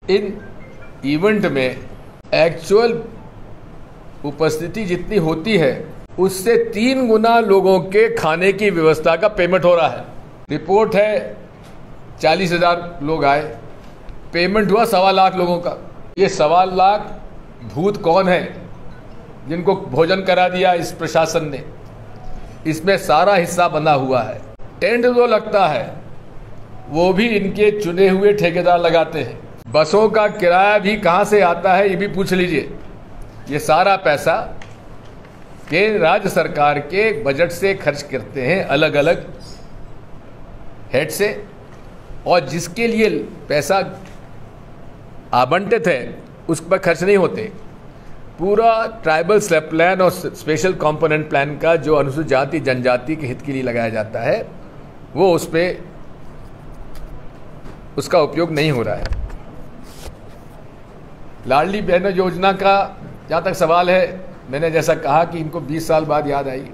इन event में actual उपस्थिति जितनी होती है उससे 3 गुना लोगों के खाने की व्यवस्था का पेमेंट हो रहा है। रिपोर्ट है 40,000 लोग आए, पेमेंट हुआ 1.25 लाख लोगों का। ये 1.25 लाख भूत कौन है जिनको भोजन करा दिया इस प्रशासन ने? इसमें सारा हिस्सा बना हुआ है। टेंट जो लगता है वो भी इनके चुने हुए ठेकेदार लगाते हैं। बसों का किराया भी कहाँ से आता है ये भी पूछ लीजिए। ये सारा पैसा केंद्र राज्य सरकार के बजट से खर्च करते हैं, अलग अलग हेड से, और जिसके लिए पैसा आवंटित है उस पर खर्च नहीं होते। पूरा ट्राइबल स्लैब प्लान और स्पेशल कंपोनेंट प्लान का जो अनुसूचित जाति जनजाति के हित के लिए लगाया जाता है वो उस पर उसका उपयोग नहीं हो रहा है। लाडली बहन योजना का जहाँ तक सवाल है, मैंने जैसा कहा कि इनको 20 साल बाद याद आई।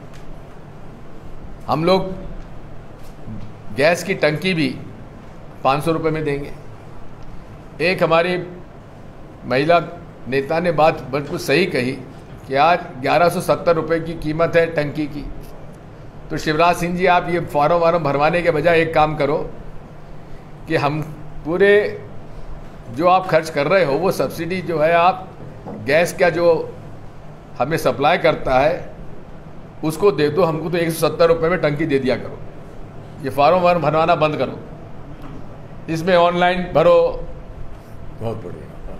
हम लोग गैस की टंकी भी 500 रुपये में देंगे। एक हमारी महिला नेता ने बात बिल्कुल सही कही कि आज 1170 रुपये की कीमत है टंकी की। तो शिवराज सिंह जी, आप ये फॉर्म भरवाने के बजाय एक काम करो कि हम पूरे जो आप खर्च कर रहे हो वो सब्सिडी जो है आप गैस का जो हमें सप्लाई करता है उसको दे दो। हमको तो 170 रुपये में टंकी दे दिया करो। ये फॉर्म भरवाना बंद करो, इसमें ऑनलाइन भरो। बहुत बढ़िया,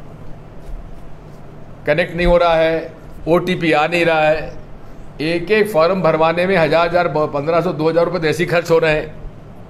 कनेक्ट नहीं हो रहा है, OTP आ नहीं रहा है। एक एक फॉर्म भरवाने में 1000, 1500, 2000 रुपये ऐसे खर्च हो रहे हैं,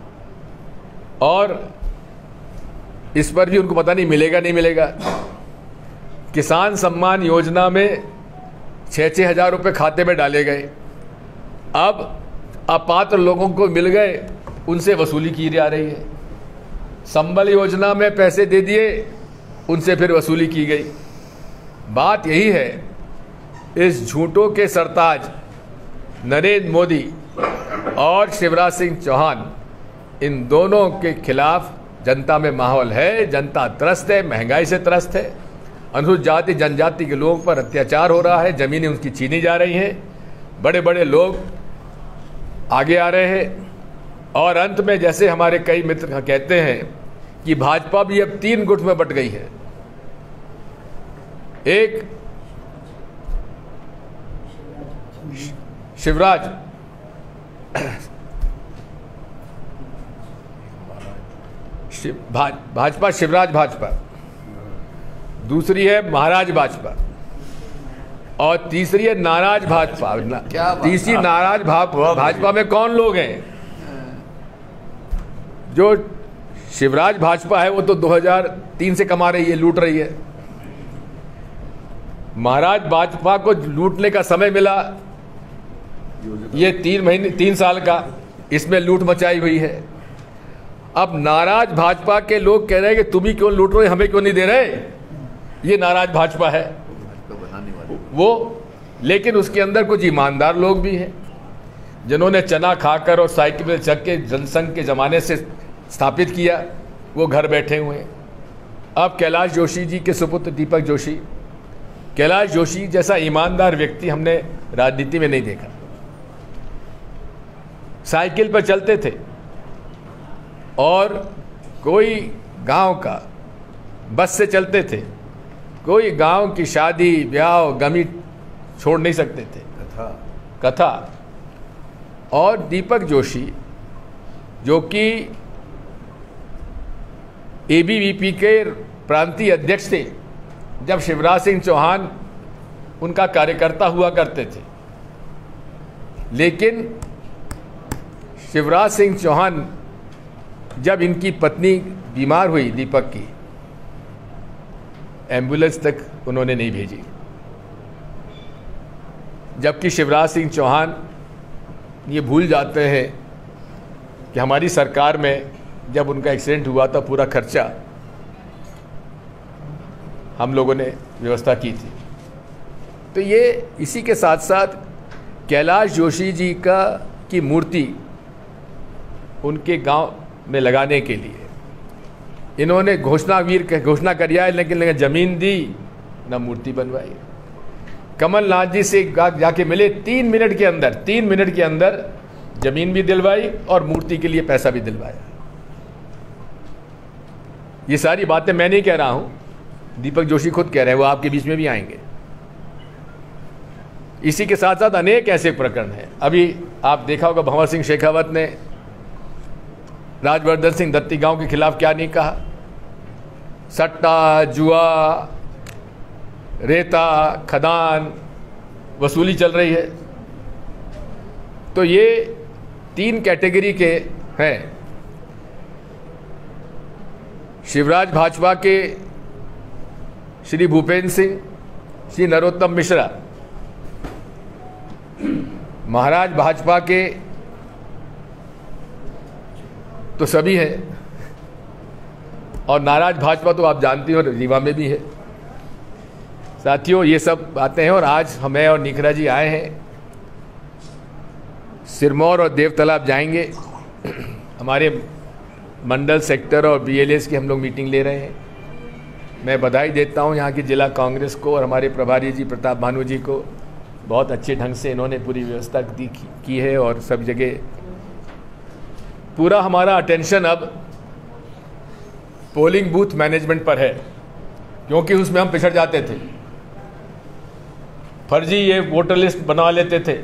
और इस पर भी उनको पता नहीं मिलेगा नहीं मिलेगा। किसान सम्मान योजना में 6-6 हज़ार रुपये खाते में डाले गए, अब अपात्र लोगों को मिल गए, उनसे वसूली की जा रही है। संबल योजना में पैसे दे दिए, उनसे फिर वसूली की गई। बात यही है, इस झूठों के सरताज नरेंद्र मोदी और शिवराज सिंह चौहान, इन दोनों के खिलाफ जनता में माहौल है। जनता त्रस्त है, महंगाई से त्रस्त है, अनुसूचित जाति जनजाति के लोगों पर अत्याचार हो रहा है, जमीनें उनकी छीनी जा रही हैं, बड़े बड़े लोग आगे आ रहे हैं। और अंत में जैसे हमारे कई मित्र कहते हैं कि भाजपा भी अब 3 गुट में बट गई है। एक शिवराज भाजपा, शिवराज भाजपा, दूसरी है महाराज भाजपा, और तीसरी है नाराज भाजपा। तीसरी नाराज भाजपा में कौन लोग हैं? जो शिवराज भाजपा है वो तो 2003 से कमा रही है, लूट रही है। महाराज भाजपा को लूटने का समय मिला ये 3 साल का, इसमें लूट मचाई हुई है। अब नाराज भाजपा के लोग कह रहे हैं कि तुम ही क्यों लूट रहे, हमें क्यों नहीं दे रहे? ये नाराज भाजपा है वो। लेकिन उसके अंदर कुछ ईमानदार लोग भी हैं जिन्होंने चना खाकर और साइकिल में चढ़ के जनसंघ के ज़माने से स्थापित किया, वो घर बैठे हुए हैं। अब कैलाश जोशी जी के सुपुत्र दीपक जोशी, कैलाश जोशी जैसा ईमानदार व्यक्ति हमने राजनीति में नहीं देखा। साइकिल पर चलते थे और कोई गांव का बस से चलते थे, कोई गांव की शादी ब्याह गमी छोड़ नहीं सकते थे, कथा। और दीपक जोशी जो कि ABVP के प्रांतीय अध्यक्ष थे जब शिवराज सिंह चौहान उनका कार्यकर्ता हुआ करते थे, लेकिन शिवराज सिंह चौहान जब इनकी पत्नी बीमार हुई दीपक की, एम्बुलेंस तक उन्होंने नहीं भेजी। जबकि शिवराज सिंह चौहान ये भूल जाते हैं कि हमारी सरकार में जब उनका एक्सीडेंट हुआ था पूरा खर्चा हम लोगों ने व्यवस्था की थी। तो ये इसी के साथ साथ कैलाश जोशी जी की मूर्ति उनके गांव में लगाने के लिए इन्होंने घोषणा करी है, लेकिन जमीन दी ना मूर्ति बनवाई। कमलनाथ जी से जाके मिले 3 मिनट के अंदर जमीन भी दिलवाई और मूर्ति के लिए पैसा भी दिलवाया। ये सारी बातें मैं नहीं कह रहा हूं, दीपक जोशी खुद कह रहे हैं, वो आपके बीच में भी आएंगे। इसी के साथ साथ अनेक ऐसे प्रकरण हैं। अभी आप देखा होगा भंवर सिंह शेखावत ने राजवर्धन सिंह दत्तीगांव के खिलाफ क्या नहीं कहा। सट्टा, जुआ, रेता, खदान वसूली चल रही है। तो ये 3 कैटेगरी के हैं। शिवराज भाजपा के श्री भूपेंद्र सिंह, श्री नरोत्तम मिश्रा, महाराज भाजपा के तो सभी हैं, और नाराज भाजपा तो आप जानती हो रीवा में भी है। साथियों, ये सब बातें हैं। और आज हमें और निखरा जी आए हैं, सिरमौर और देवतालाब जाएंगे। हमारे मंडल, सेक्टर और BLAs की हम लोग मीटिंग ले रहे हैं। मैं बधाई देता हूं यहाँ की जिला कांग्रेस को और हमारे प्रभारी जी प्रताप भानु जी को। बहुत अच्छे ढंग से इन्होंने पूरी व्यवस्था की है और सब जगह पूरा हमारा अटेंशन अब पोलिंग बूथ मैनेजमेंट पर है, क्योंकि उसमें हम पिछड़ जाते थे। फर्जी ये वोटर लिस्ट बनवा लेते थे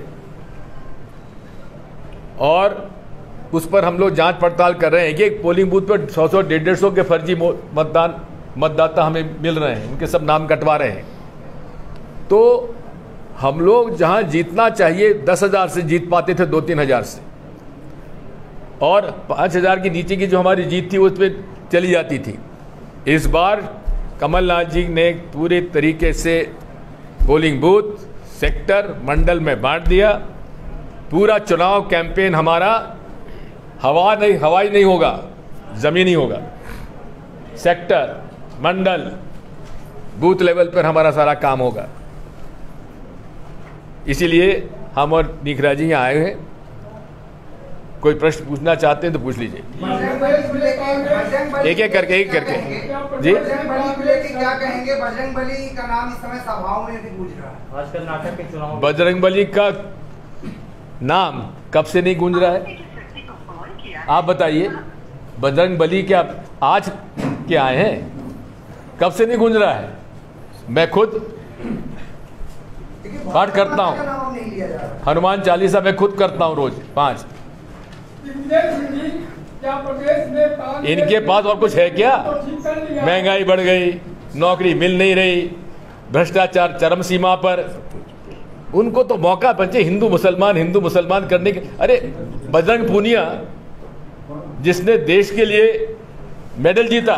और उस पर हम लोग जांच पड़ताल कर रहे हैं कि एक पोलिंग बूथ पर 100-100, 150 के फर्जी मतदाता हमें मिल रहे हैं, उनके सब नाम कटवा रहे हैं। तो हम लोग जहां जीतना चाहिए 10,000 से जीत पाते थे 2-3 हज़ार से, और 5,000 की नीचे की जो हमारी जीत थी उस पर चली जाती थी। इस बार कमलनाथ जी ने पूरे तरीके से पोलिंग बूथ, सेक्टर, मंडल में बांट दिया। पूरा चुनाव कैंपेन हमारा हवाई नहीं होगा, जमीनी होगा। सेक्टर, मंडल, बूथ लेवल पर हमारा सारा काम होगा। इसीलिए हम और निखरा जी यहाँ आए हैं। कोई प्रश्न पूछना चाहते हैं तो पूछ लीजिए, एक करके जी। क्या कहेंगे? बजरंगबली का नाम इस समय सभाओं में भी गूंज रहा है। आजकल नाटक के चुनाव बजरंगबली का नाम कब से नहीं गूंज रहा है? आप बताइए, बजरंगबली क्या आज के आए हैं? कब से नहीं गूंज रहा है? मैं खुद पाठ करता हूँ, हनुमान चालीसा मैं खुद करता हूँ रोज 5। इनके पास और कुछ है क्या? महंगाई बढ़ गई, नौकरी मिल नहीं रही, भ्रष्टाचार चरम सीमा पर। उनको तो मौका बचे हिंदू मुसलमान करने के। अरे बजरंग पूनिया जिसने देश के लिए मेडल जीता,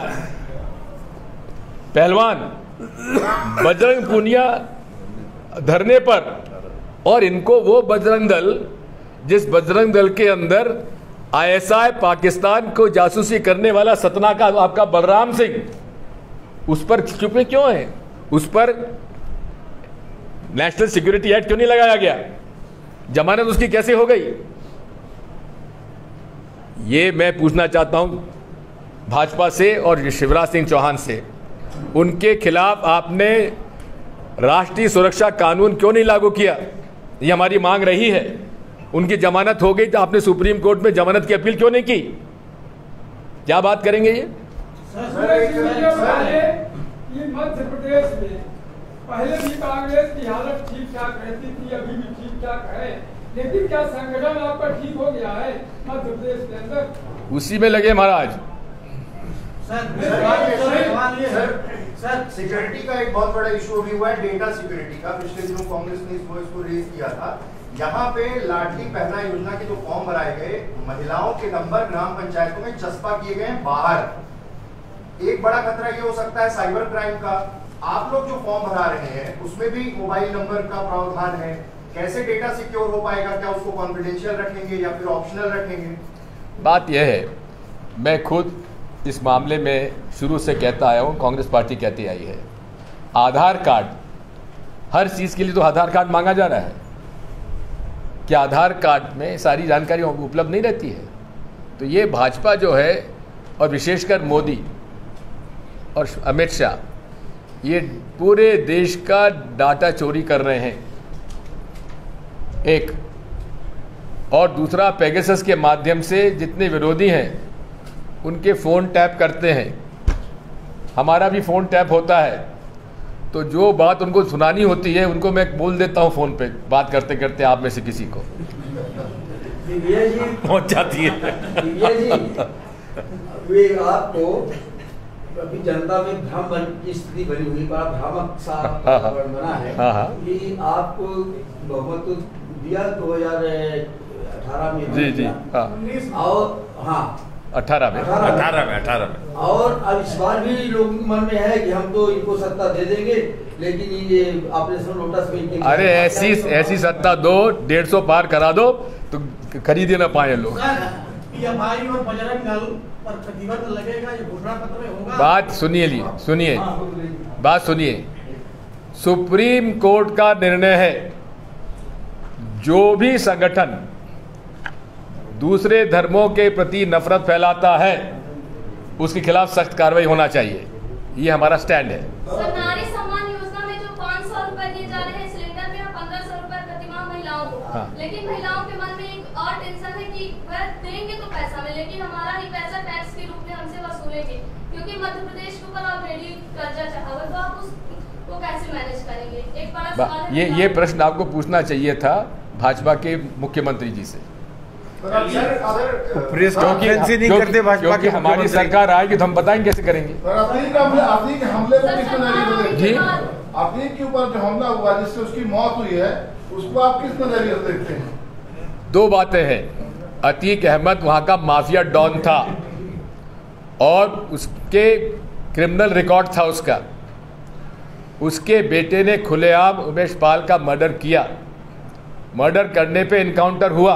पहलवान बजरंग पूनिया धरने पर, और इनको वो बजरंग दल, जिस बजरंग दल के अंदर ISI पाकिस्तान को जासूसी करने वाला सतना का आपका बलराम सिंह, उस पर चुप क्यों है? उस पर नेशनल सिक्योरिटी एक्ट क्यों नहीं लगाया गया? जमानत उसकी कैसे हो गई? ये मैं पूछना चाहता हूं भाजपा से और शिवराज सिंह चौहान से। उनके खिलाफ आपने राष्ट्रीय सुरक्षा कानून क्यों नहीं लागू किया? ये हमारी मांग रही है। उनकी जमानत हो गई तो आपने सुप्रीम कोर्ट में जमानत की अपील क्यों नहीं की? क्या बात करेंगे ये? मध्य प्रदेश में पहले भी कांग्रेस की हालत ठीक ठाक रहती थी, अभी भी ठीक ठाक है, लेकिन क्या संगठन आपका ठीक हो गया है मध्य प्रदेश के अंदर? उसी में लगे महाराज। सर सिक्योरिटी का एक बहुत बड़ा इशू अभी हुआ है, डेटा सिक्योरिटी का। पिछले दिनों कांग्रेस ने इसको रेज किया था। यहाँ पे लाडली पहला योजना के जो फॉर्म भराए गए, महिलाओं के नंबर ग्राम पंचायतों में चस्पा किए गए बाहर। एक बड़ा खतरा ये हो सकता है साइबर क्राइम का। आप लोग जो फॉर्म भरा रहे हैं उसमें भी मोबाइल नंबर का प्रावधान है। कैसे डेटा सिक्योर हो पाएगा? क्या उसको कॉन्फिडेंशियल रखेंगे या फिर ऑप्शनल रखेंगे? बात यह है, मैं खुद इस मामले में शुरू से कहता आया हूँ, कांग्रेस पार्टी कहती आई है, आधार कार्ड, हर चीज़ के लिए तो आधार कार्ड मांगा जा रहा है। क्या आधार कार्ड में सारी जानकारी उपलब्ध नहीं रहती है? तो ये भाजपा जो है, और विशेषकर मोदी, और अमित शाह ये पूरे देश का डाटा चोरी कर रहे हैं, एक। और दूसरा, पेगासस के माध्यम से जितने विरोधी हैं उनके फ़ोन टैप करते हैं। हमारा भी फ़ोन टैप होता है, तो जो बात उनको सुनानी होती है उनको मैं बोल देता हूँ फ़ोन पे बात करते करते, आप में से किसी को पहुँच जाती है। वे आपको अभी जनता में भ्रम की स्थिति बनी हुई, बड़ा भ्रामक सा बना है कि आपको बहुमत तो दिया 2018 में, जी और हाँ 18 में और अब इस बार भी लोगों के मन में है कि हम तो इनको सत्ता दे देंगे, लेकिन ये ऑपरेशन लोटस में इनके अरे ऐसी सत्ता दो, 150 पार करा दो तो खरीद ही ना पाए लोग। और बजरंग दल पर प्रतिबंध लगेगा, ये घोषणा पत्र में होगा। बात सुनिए, सुप्रीम कोर्ट का निर्णय है, जो भी संगठन दूसरे धर्मों के प्रति नफरत फैलाता है उसके खिलाफ सख्त कार्रवाई होना चाहिए। ये हमारा स्टैंड है। नारी सम्मान योजना में जो 500 रुपए दिए जा रहे हैं सिलेंडर में, 1500 रुपए प्रतिमाह महिलाओं को, लेकिन महिलाओं के मन में एक और टेंशन है कि वह देंगे तो पैसा मिलेगी, हमारा ही पैसा टैक्स के रूप में हमसे वसूलेंगे, क्योंकि मध्य प्रदेश के ऊपर ऑलरेडी कर्जा चढ़ा हुआ, तो आप उसको कैसे मैनेज करेंगे? एक बड़ा सवाल है। ये प्रश्न आपको पूछना चाहिए था भाजपा के मुख्यमंत्री जी से, क्योंकि हमारी सरकार आएगी तो हम बताएंगे कैसे करेंगे। जी, अफीम के ऊपर जो हमला हुआ जिससे उसकी मौत हुई है, उसको आप किस नजरिए से देखते हैं? दो बातें हैं। अतीक अहमद वहाँ का माफिया डॉन था और उसके क्रिमिनल रिकॉर्ड था उसका। उसके बेटे ने खुलेआम उमेश पाल का मर्डर किया। मर्डर करने पे इनकाउंटर हुआ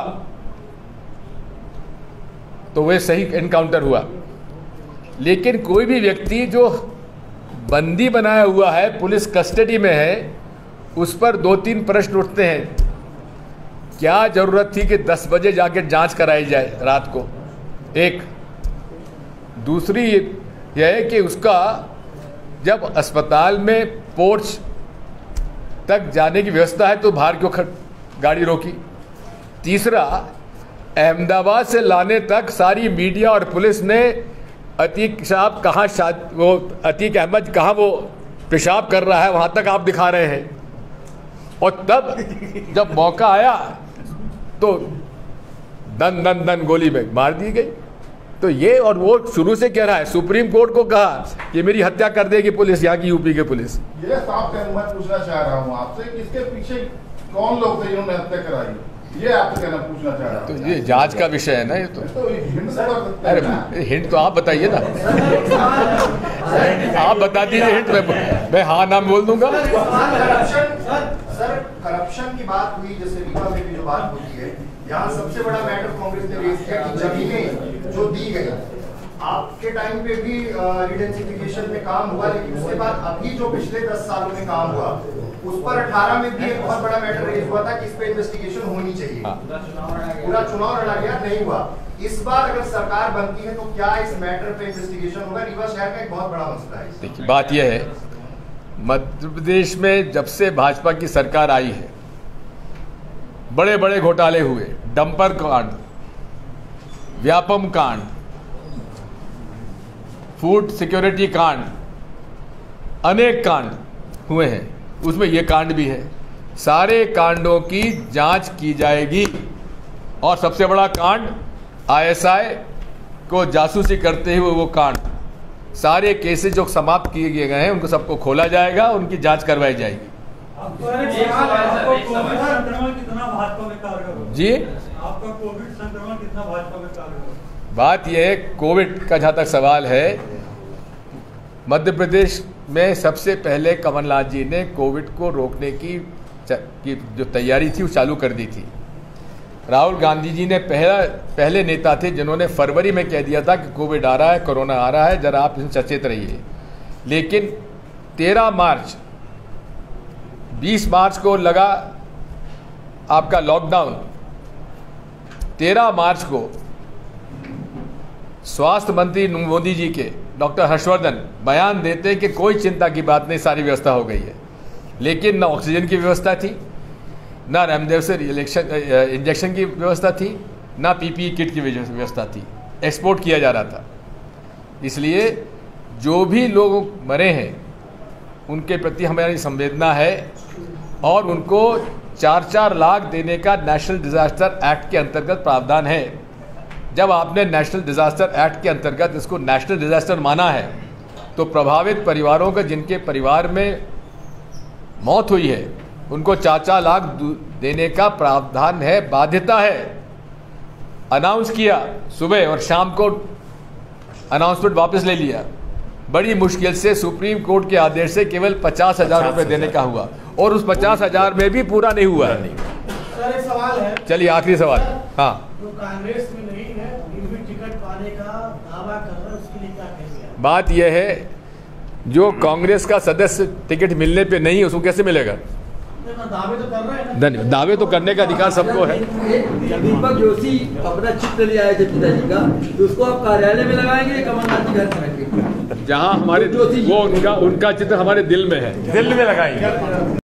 तो वह सही इनकाउंटर हुआ, लेकिन कोई भी व्यक्ति जो बंदी बनाया हुआ है, पुलिस कस्टडी में है, उस पर 2-3 प्रश्न उठते हैं। क्या जरूरत थी कि 10 बजे जाके जांच कराई जाए रात को? एक। दूसरी यह है कि उसका जब अस्पताल में पोर्च तक जाने की व्यवस्था है तो बाहर क्यों गाड़ी रोकी? तीसरा, अहमदाबाद से लाने तक सारी मीडिया और पुलिस ने अतीक साहब कहाँ वो अतीक अहमद कहाँ वो पेशाब कर रहा है वहाँ तक आप दिखा रहे हैं, और तब जब मौका आया तो दन गोली में मार दी गई। तो ये, और वो शुरू से कह रहा है, सुप्रीम कोर्ट को कहा कि मेरी हत्या कर देगी पुलिस, यहाँ की यूपी के पुलिस। ये साफ मैं पूछना चाह रहा हूँ आपसे, किसके पीछे कौन लोग थे जिन्होंने हत्या कराई? ये आपसे कहना पूछना चाह रहा हूँ। तो ये जांच का विषय है ना, ये तो अरे हिंट तो आप बताइए ना। आप बता दीजिए हिंट, मैं हाँ नाम बोल दूंगा। सर, करप्शन की बात हुई, जैसे रीवा में भी जो बात होती है, यहाँ सबसे बड़ा मैटर कांग्रेस ने रेज किया कि जमीनें जो दी गई, आपके टाइम पे भी रिडेंसिफिकेशन में काम हुआ, लेकिन उसके बाद अभी जो पिछले 10 सालों में काम हुआ उस पर 18 में भी एक बहुत बड़ा मैटर रेज हुआ था कि इस पे इन्वेस्टिगेशन होनी चाहिए। पूरा चुनाव लड़ा गया, नहीं हुआ। इस बार अगर सरकार बनती है तो क्या इस मैटर पे इन्वेस्टिगेशन होगा? रीवा शहर का एक बहुत बड़ा मसला है। देखिए, बात यह है, मध्य प्रदेश में जब से भाजपा की सरकार आई है, बड़े बड़े घोटाले हुए, डंपर कांड, व्यापम कांड, फूड सिक्योरिटी कांड, अनेक कांड हुए हैं, उसमें ये कांड भी है। सारे कांडों की जांच की जाएगी, और सबसे बड़ा कांड आईएसआई को जासूसी करते हुए वो कांड, सारे केसेस जो समाप्त किए गए हैं उनको सबको खोला जाएगा, उनकी जांच करवाई जाएगी। जी, आपका कोविड संक्रमण कितना भाजपा में कारगर? बात यह है, कोविड का जहाँ तक सवाल है, मध्य प्रदेश में सबसे पहले कमलनाथ जी ने कोविड को रोकने की जो तैयारी थी वो चालू कर दी थी। राहुल गांधी जी ने पहले नेता थे जिन्होंने फरवरी में कह दिया था कि कोविड आ रहा है, कोरोना आ रहा है, जरा आप इसमें सचेत रहिए। लेकिन 13 मार्च 20 मार्च को लगा आपका लॉकडाउन। 13 मार्च को स्वास्थ्य मंत्री मोदी जी के डॉक्टर हर्षवर्धन बयान देते कि कोई चिंता की बात नहीं, सारी व्यवस्था हो गई है, लेकिन न ऑक्सीजन की व्यवस्था थी, ना रेमडेसिविर इंजेक्शन की व्यवस्था थी, ना पीपीई किट की व्यवस्था थी, एक्सपोर्ट किया जा रहा था। इसलिए जो भी लोग मरे हैं उनके प्रति हमारी संवेदना है और उनको 4-4 लाख देने का नेशनल डिजास्टर एक्ट के अंतर्गत प्रावधान है। जब आपने नेशनल डिजास्टर एक्ट के अंतर्गत इसको नेशनल डिजास्टर माना है तो प्रभावित परिवारों का, जिनके परिवार में मौत हुई है, उनको 4-4 लाख देने का प्रावधान है, बाध्यता है। अनाउंस किया सुबह और शाम को अनाउंसमेंट वापस ले लिया। बड़ी मुश्किल से सुप्रीम कोर्ट के आदेश से केवल 50,000 रुपये देने का हुआ और उस 50,000 में भी पूरा नहीं हुआ है। सर एक सवाल है, चलिए आखिरी सवाल। हाँ, जो कांग्रेस में नहीं है फिर भी टिकट पाने का दावा कर रहे हैं, उसके लिए क्या कहेंगे? बात यह है, जो कांग्रेस का सदस्य टिकट मिलने पे नहीं है उसको कैसे मिलेगा? दावे तो कर रहे हैं ना। धन्यवाद। दावे तो करने का अधिकार सबको है। दीपक जोशी अपना चित्र ले आए थे पिताजी का, तो उसको आप कार्यालय में लगाएंगे, कमलनाथ जी घर में रखेंगे? जहाँ हमारे वो उनका चित्र हमारे दिल में है, दिल में लगाएंगे।